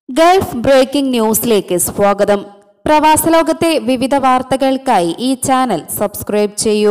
Gulf breaking ന്യൂസിലേക്ക് സ്വാഗതം. പ്രവാസ ലോകത്തെ വിവിധ വാർത്തകൾക്കായി ഈ ചാനൽ സബ്സ്ക്രൈബ് ചെയ്യൂ.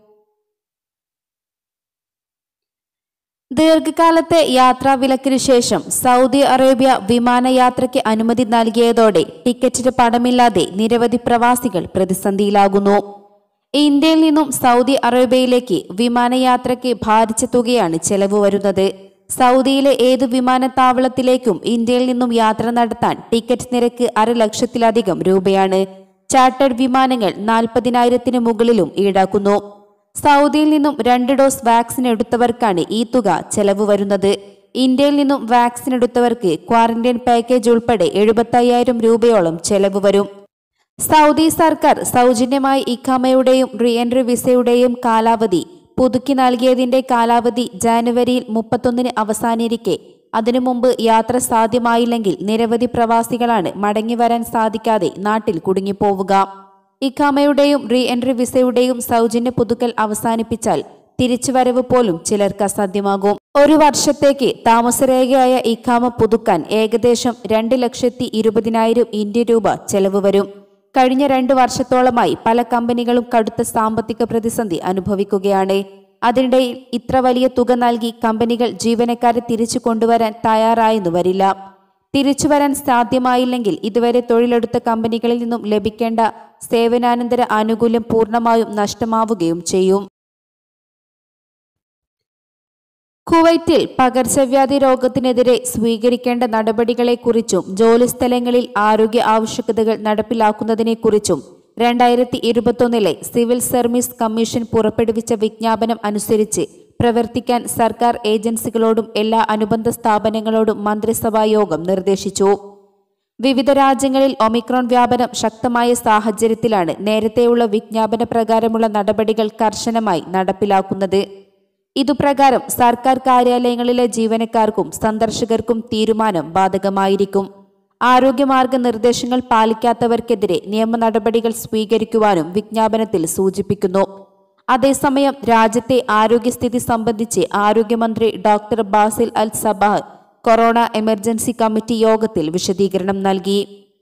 ദീർഘകാലത്തെ യാത്രാവിലക്കിനു ശേഷം സൗദി അറേബ്യ വിമാനയാത്രയ്ക്ക് അനുമതി നൽകിയതോടെ ടിക്കറ്റിന് പണമില്ലാതെ നിരവധി പ്രവാസികൾ പ്രതിസന്ധിയിലാകുന്നു. ഇന്ത്യയിൽ നിന്നും സൗദി അറേബ്യയിലേക്ക് വിമാനയാത്രയ്ക്ക് ഭാരിച്ച തുകയാണ് ചെലവ് വരുന്നത്. സൗദിയിലെ ഏത് വിമാനത്താവളത്തിലേക്കും ഇന്ത്യയിൽ നിന്നും യാത്ര നടത്താൻ ടിക്കറ്റ് നിരക്ക് 1,00,000-ലധികം രൂപയാണ്. ചാർട്ടേഡ് വിമാനങ്ങൾ 40,000-ന് മുകളിലും ഈടാക്കുന്നു. സൗദിയിൽ നിന്നും 2 ഡോസ് വാക്സിൻ എടുത്തവർക്കാണ് ഈ തുക ചെലവ് വരുന്നത്. ഇന്ത്യയിൽ നിന്നും വാക്സിൻ എടുത്തവർക്ക് ക്വാറന്റൈൻ പാക്കേജ് ഉൾപ്പെടെ 75,000 രൂപയോളം ചെലവ് വരും. സൗദി സർക്കാർ സൗജന്യമായി ഇഖാമയുടെയും റീ എൻട്രി വിസയുടെയും കാലാവധി പുതുക്കി നൽകിയതിന്റെ കാലാവധി ജാനുവരിയിൽ 31-ന് അവസാനിരിക്കെ അതിനു മുമ്പ് യാത്ര സാധ്യമായില്ലെങ്കിൽ നിരവധി പ്രവാസികളാണ് മടങ്ങിവരാൻ സാധിക്കാതെ നാട്ടിൽ കുടുങ്ങിപ്പോവുക. ഇഖാമയുടെയും റീ എൻട്രി വിസയുടെയും സൗജന്യ പുതുക്കൽ അവസാനിപ്പിച്ചാൽ തിരിച്ചുവരവ് പോലും ചിലർക്ക് അസാധ്യമാകും. 1 വർഷത്തേക്ക് താമസരേഖയായ ഇഖാമ പുതുക്കാൻ ഏകദേശം 2,20,000 ഇന്ത്യൻ രൂപ ചെലവ് വരും. കഴിഞ്ഞ 2 വർഷത്തോളമായി പല കമ്പനികളും കടുത്ത സാമ്പത്തിക പ്രതിസന്ധി അനുഭവിക്കുകയാണ്. അതിനിടയിൽ ഇത്ര വലിയ തുക നൽകി കമ്പനികൾ ജീവനക്കാരെ തിരിച്ചു കൊണ്ടുവരാൻ തയ്യാറായെന്നു വരില്ല. തിരിച്ചുവരാൻ സാധ്യമായില്ലെങ്കിൽ ഇതുവരെ തൊഴിലെടുത്ത കമ്പനികളിൽ നിന്നും ലഭിക്കേണ്ട സേവനാനന്തര ആനുകൂല്യം പൂർണ്ണമായും നഷ്ടമാവുകയും ചെയ്യും. കുവൈറ്റിൽ പകർച്ചവ്യാധി രോഗത്തിനെതിരെ സ്വീകരിക്കേണ്ട നടപടികളെക്കുറിച്ചും ജോലിസ്ഥലങ്ങളിൽ ആരോഗ്യ ആവശ്യകതകൾ നടപ്പിലാക്കുന്നതിനെക്കുറിച്ചും 2021-ലെ സിവിൽ സർവീസ് കമ്മീഷൻ പുറപ്പെടുവിച്ച വിജ്ഞാപനം അനുസരിച്ച് പ്രവർത്തിക്കാൻ സർക്കാർ ഏജൻസികളോടും എല്ലാ അനുബന്ധ സ്ഥാപനങ്ങളോടും മന്ത്രിസഭാ യോഗം നിർദ്ദേശിച്ചു. വിവിധ രാജ്യങ്ങളിൽ ഒമിക്രോൺ വ്യാപനം ശക്തമായ സാഹചര്യത്തിലാണ് നേരത്തെയുള്ള വിജ്ഞാപന പ്രകാരമുള്ള നടപടികൾ കർശനമായി നടപ്പിലാക്കുന്നത്. ഇതുപ്രകാരം സർക്കാർ കാര്യാലയങ്ങളിലെ ജീവനക്കാർക്കും സന്ദർശകർക്കും തീരുമാനം ബാധകമായിരിക്കും. ആരോഗ്യ മാർഗനിർദ്ദേശങ്ങൾ പാലിക്കാത്തവർക്കെതിരെ നിയമ നടപടികൾ സ്വീകരിക്കുവാനും വിജ്ഞാപനത്തിൽ സൂചിപ്പിക്കുന്നു. അതേസമയം രാജ്യത്തെ ആരോഗ്യസ്ഥിതി സംബന്ധിച്ച് ആരോഗ്യമന്ത്രി doctor Basil Al Sabah corona emergency committee യോഗത്തിൽ വിശദീകരണം നൽകി.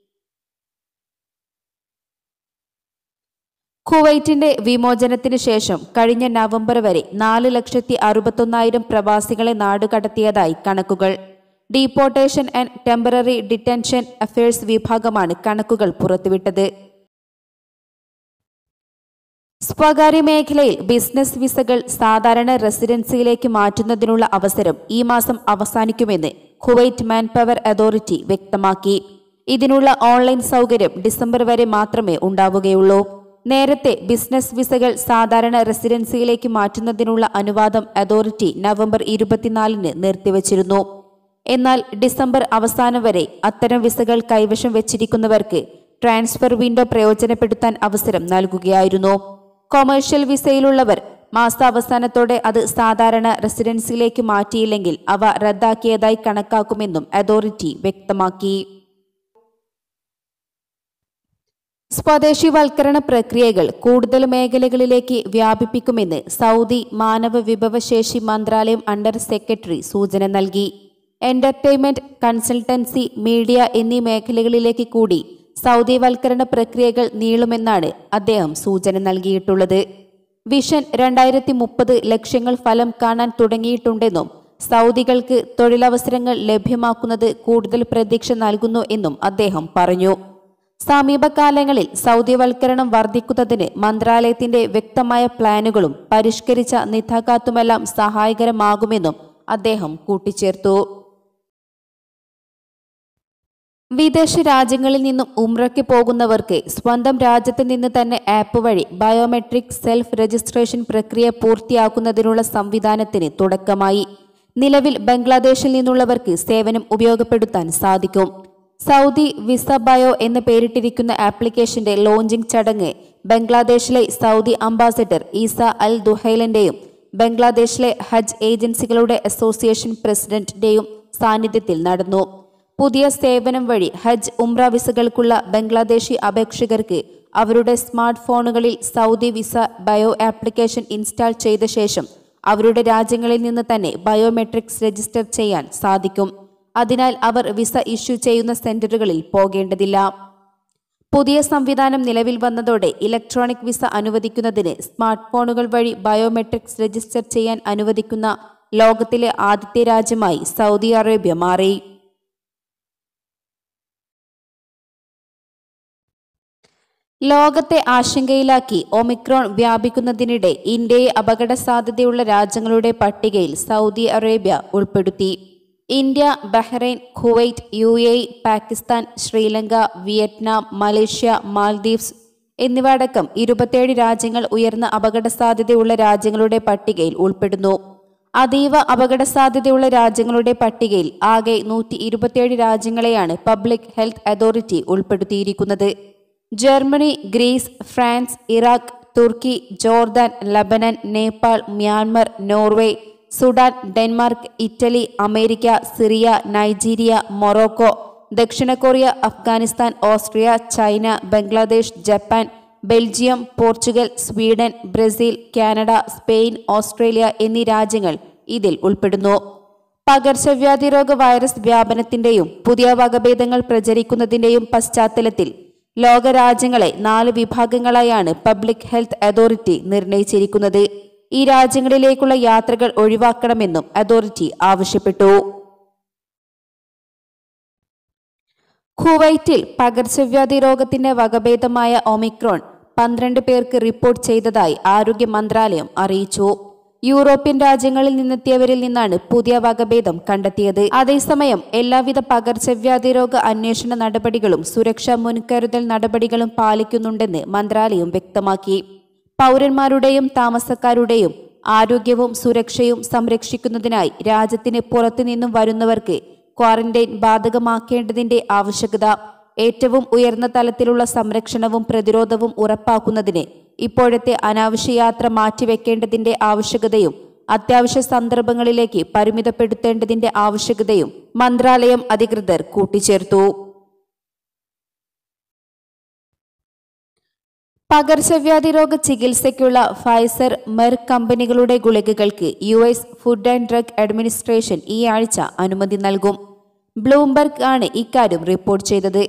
കുവൈറ്റിന്റെ വിമോചനത്തിന് ശേഷം കഴിഞ്ഞ നവംബർ വരെ 4,61,000 പ്രവാസികളെ നാടുകടത്തിയതായി കണക്കുകൾ. Deportation and temporary detention affairs വിഭാഗമാണ് കണക്കുകൾ പുറത്തുവിട്ടത്. സ്വകാര്യ മേഖലയിൽ ബിസിനസ് വിസകൾ സാധാരണ റെസിഡൻസിയിലേക്ക് മാറ്റുന്നതിനുള്ള അവസരം ഈ മാസം അവസാനിക്കുമെന്ന് കുവൈറ്റ് മാൻപവർ അതോറിറ്റി വ്യക്തമാക്കി. ഇതിനുള്ള ഓൺലൈൻ സൗകര്യം ഡിസംബർ വരെ മാത്രമേ ഉണ്ടാവുകയുള്ളൂ. നേരത്തെ ബിസിനസ് വിസകൾ സാധാരണ റെസിഡൻസിയിലേക്ക് മാറ്റുന്നതിനുള്ള അനുവാദം അതോറിറ്റി നവംബർ 24-ന് നിർത്തിവച്ചിരുന്നു. എന്നാൽ ഡിസംബർ അവസാനം വരെ അത്തരം വിസകൾ കൈവശം വെച്ചിരിക്കുന്നവർക്ക് ട്രാൻസ്ഫർ വിൻഡോ പ്രയോജനപ്പെടുത്താൻ അവസരം നൽകുകയായിരുന്നു. കൊമേഴ്ഷ്യൽ വിസയിലുള്ളവർ മാസാവസാനത്തോടെ അത് സാധാരണ റെസിഡൻസിയിലേക്ക് മാറ്റിയില്ലെങ്കിൽ അവ റദ്ദാക്കിയതായി കണക്കാക്കുമെന്നും അതോറിറ്റി വ്യക്തമാക്കി. സ്വദേശിവൽക്കരണ പ്രക്രിയകൾ കൂടുതൽ മേഖലകളിലേക്ക് വ്യാപിപ്പിക്കുമെന്ന് സൗദി മാനവ വിഭവശേഷി മന്ത്രാലയം അണ്ടർ സെക്രട്ടറി സൂചന നൽകി. എന്റർടൈൻമെന്റ്, കൺസൾട്ടൻസി, മീഡിയ എന്നീ മേഖലകളിലേക്ക് കൂടി സൗദിവൽക്കരണ പ്രക്രിയകൾ നീളുമെന്നാണ് അദ്ദേഹം സൂചന നൽകിയിട്ടുള്ളത്. വിഷൻ 2030 ലക്ഷ്യങ്ങൾ ഫലം കാണാൻ തുടങ്ങിയിട്ടുണ്ടെന്നും സൗദികൾക്ക് തൊഴിലവസരങ്ങൾ ലഭ്യമാക്കുന്നത് കൂടുതൽ പ്രതീക്ഷ നൽകുന്നു എന്നും അദ്ദേഹം പറഞ്ഞു. സമീപകാലങ്ങളിൽ സൗദിവൽക്കരണം വർദ്ധിക്കുന്നതിന് മന്ത്രാലയത്തിന്റെ വ്യക്തമായ പ്ലാനുകളും പരിഷ്കരിച്ച നിതാഖാത്തുമെല്ലാം സഹായകരമാകുമെന്നും അദ്ദേഹം കൂട്ടിച്ചേർത്തു. വിദേശ രാജ്യങ്ങളിൽ നിന്നും ഉംറയ്ക്ക് പോകുന്നവർക്ക് സ്വന്തം രാജ്യത്ത് നിന്ന് തന്നെ ആപ്പ് വഴി ബയോമെട്രിക് സെൽഫ് രജിസ്ട്രേഷൻ പ്രക്രിയ പൂർത്തിയാക്കുന്നതിനുള്ള സംവിധാനത്തിന് തുടക്കമായി. നിലവിൽ ബംഗ്ലാദേശിൽ നിന്നുള്ളവർക്ക് സേവനം ഉപയോഗപ്പെടുത്താൻ സാധിക്കും. സൗദി വിസ ബയോ എന്ന് പേരിട്ടിരിക്കുന്ന ആപ്ലിക്കേഷന്റെ ലോഞ്ചിംഗ് ചടങ്ങ് ബംഗ്ലാദേശിലെ സൗദി അംബാസഡർ ഈസ അൽ ദുഹൈലിന്റെയും ബംഗ്ലാദേശിലെ ഹജ്ജ് ഏജൻസികളുടെ അസോസിയേഷൻ പ്രസിഡന്റിന്റെയും സാന്നിധ്യത്തിൽ നടന്നു. പുതിയ സേവനം വഴി ഹജ്ജ് ഉംറ വിസകൾക്കുള്ള ബംഗ്ലാദേശി അപേക്ഷകർക്ക് അവരുടെ സ്മാർട്ട് ഫോണുകളിൽ Saudi visa bio application install ചെയ്ത ശേഷം അവരുടെ രാജ്യങ്ങളിൽ നിന്ന് തന്നെ ബയോമെട്രിക്സ് രജിസ്റ്റർ ചെയ്യാൻ സാധിക്കും. അതിനാൽ അവർ വിസ ഇഷ്യൂ ചെയ്യുന്ന സെന്ററുകളിൽ പോകേണ്ടതില്ല. പുതിയ സംവിധാനം നിലവിൽ വന്നതോടെ ഇലക്ട്രോണിക് വിസ അനുവദിക്കുന്നതിന് സ്മാർട്ട് ഫോണുകൾ വഴി ബയോമെട്രിക്സ് രജിസ്റ്റർ ചെയ്യാൻ അനുവദിക്കുന്ന ലോകത്തിലെ ആദ്യത്തെ രാജ്യമായി സൗദി അറേബ്യ മാറി. ലോകത്തെ ആശങ്കയിലാക്കി ഒമിക്രോൺ വ്യാപിക്കുന്നതിനിടെ ഇന്ത്യയെ അപകട സാധ്യതയുള്ള രാജ്യങ്ങളുടെ പട്ടികയിൽ സൗദി അറേബ്യ ഉൾപ്പെടുത്തി. India, Bahrain, Kuwait, UAE, Pakistan, Sri Lanka, Vietnam, Malaysia, Maldives എന്നിവ അടക്കം 27 രാജ്യങ്ങൾ ഉയർന്ന അപകട സാധ്യതയുള്ള രാജ്യങ്ങളുടെ പട്ടികയിൽ ഉൾപ്പെടുന്നു. അതീവ അപകട സാധ്യതയുള്ള രാജ്യങ്ങളുടെ പട്ടികയിൽ ആകെ 127 രാജ്യങ്ങളെയാണ് പബ്ലിക് ഹെൽത്ത് അതോറിറ്റി ഉൾപ്പെടുത്തിയിരിക്കുന്നത്. Germany, Greece, France, Iraq, Turkey, Jordan, Lebanon, Nepal, Myanmar, Norway, Sudan, Denmark, Italy, America, Syria, Nigeria, Morocco, ദക്ഷിണ Korea, Afghanistan, Austria, China, Bangladesh, Japan, Belgium, Portugal, Sweden, Brazil, Canada, Spain, Australia എന്നീ രാജ്യങ്ങൾ ഇതിൽ ഉൾപ്പെടുന്നു. പകർച്ചവ്യാധി രോഗ വൈറസ് വ്യാപനത്തിന്റെയും പുതിയ വകഭേദങ്ങൾ പ്രചരിക്കുന്നതിന്റെയും പശ്ചാത്തലത്തിൽ ലോകരാജ്യങ്ങളെ 4 വിഭാഗങ്ങളായാണ് പബ്ലിക് ഹെൽത്ത് അതോറിറ്റി നിർണയിച്ചിരിക്കുന്നത്. ഈ രാജ്യങ്ങളിലേക്കുള്ള യാത്രകൾ ഒഴിവാക്കണമെന്നും അതോറിറ്റി ആവശ്യപ്പെട്ടു. കുവൈറ്റിൽ പകർച്ചവ്യാധി രോഗത്തിന്റെ വകഭേദമായ ഒമിക്രോൺ 12 പേർക്ക് റിപ്പോർട്ട് ചെയ്തതായി ആരോഗ്യ മന്ത്രാലയം അറിയിച്ചു. യൂറോപ്യൻ രാജ്യങ്ങളിൽ നിന്നെത്തിയവരിൽ നിന്നാണ് പുതിയ വകഭേദം കണ്ടെത്തിയത്. അതേസമയം എല്ലാവിധ പകർച്ചവ്യാധി രോഗ അന്വേഷണ നടപടികളും സുരക്ഷാ മുൻകരുതൽ നടപടികളും പാലിക്കുന്നുണ്ടെന്ന് മന്ത്രാലയം വ്യക്തമാക്കി. പൗരന്മാരുടെയും താമസക്കാരുടെയും ആരോഗ്യവും സുരക്ഷയും സംരക്ഷിക്കുന്നതിനായി രാജ്യത്തിന് പുറത്തുനിന്നും വരുന്നവർക്ക് ക്വാറന്റൈൻ ബാധകമാക്കേണ്ടതിന്റെ ആവശ്യകത, ഏറ്റവും ഉയർന്ന തലത്തിലുള്ള സംരക്ഷണവും പ്രതിരോധവും ഉറപ്പാക്കുന്നതിന് ഇപ്പോഴത്തെ അനാവശ്യ യാത്ര മാറ്റിവെക്കേണ്ടതിന്റെ ആവശ്യകതയും അത്യാവശ്യ സന്ദർഭങ്ങളിലേക്ക് പരിമിതപ്പെടുത്തേണ്ടതിന്റെ ആവശ്യകതയും മന്ത്രാലയം അധികൃതർ കൂട്ടിച്ചേർത്തു. പകർച്ചവ്യാധി രോഗ ചികിത്സയ്ക്കുള്ള ഫൈസർ, മെർക്ക് കമ്പനികളുടെ ഗുളികകൾക്ക് US food and drug administration ഈ ആഴ്ച അനുമതി നൽകും. ബ്ലൂംബർഗ് ആണ് ഇക്കാര്യം റിപ്പോർട്ട് ചെയ്തത്.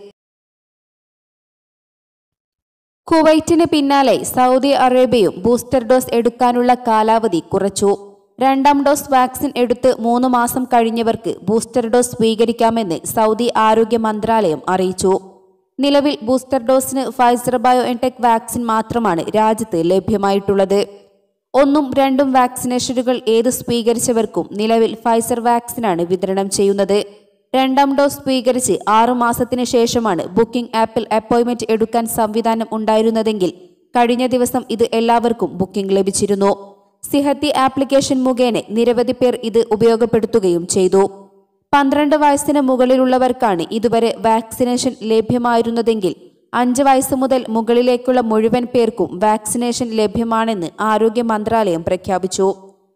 കുവൈറ്റിന് പിന്നാലെ സൗദി അറേബ്യയും ബൂസ്റ്റർ ഡോസ് എടുക്കാനുള്ള കാലാവധി കുറച്ചു. 2ാം ഡോസ് വാക്സിൻ എടുത്ത് 3 മാസം കഴിഞ്ഞവർക്ക് ബൂസ്റ്റർ ഡോസ് സ്വീകരിക്കാമെന്ന് സൗദി ആരോഗ്യ മന്ത്രാലയം അറിയിച്ചു. നിലവിൽ ബൂസ്റ്റർ ഡോസിന് ഫൈസർ ബയോഎൻടെക് വാക്സിൻ മാത്രമാണ് രാജ്യത്ത് ലഭ്യമായിട്ടുള്ളത്. 1ഉം 2ഉം വാക്സിനേഷനുകൾ ഏത് സ്വീകരിച്ചവർക്കും നിലവിൽ ഫൈസർ വാക്സിനാണ് വിതരണം ചെയ്യുന്നത്. 2ാം ഡോസ് സ്വീകരിച്ച് 6 മാസത്തിന് ശേഷമാണ് ബുക്കിംഗ് ആപ്പിൽ അപ്പോയിന്റ്മെന്റ് എടുക്കാൻ സംവിധാനം ഉണ്ടായിരുന്നതെങ്കിൽ കഴിഞ്ഞ ദിവസം ഇത് എല്ലാവർക്കും ബുക്കിംഗ് ലഭിച്ചിരുന്നു. സിഹത്തി ആപ്ലിക്കേഷൻ മുഖേന നിരവധി പേർ ഇത് ഉപയോഗപ്പെടുത്തുകയും ചെയ്തു. 12 വയസ്സിന് മുകളിലുള്ളവർക്കാണ് ഇതുവരെ വാക്സിനേഷൻ ലഭ്യമായിരുന്നതെങ്കിൽ 5 വയസ്സ് മുതൽ മുകളിലേക്കുള്ള മുഴുവൻ പേർക്കും വാക്സിനേഷൻ ലഭ്യമാണെന്ന് ആരോഗ്യ മന്ത്രാലയം പ്രഖ്യാപിച്ചു.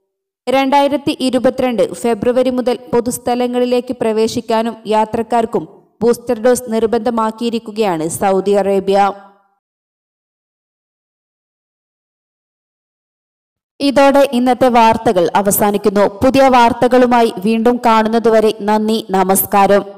2022 ഫെബ്രുവരി മുതൽ പൊതുസ്ഥലങ്ങളിലേക്ക് പ്രവേശിക്കാനും യാത്രക്കാർക്കും ബൂസ്റ്റർ ഡോസ് നിർബന്ധമാക്കിയിരിക്കുകയാണ് സൗദി അറേബ്യ. ഇതോടെ ഇന്നത്തെ വാർത്തകൾ അവസാനിക്കുന്നു. പുതിയ വാർത്തകളുമായി വീണ്ടും കാണുന്നതുവരെ നന്ദി, നമസ്കാരം.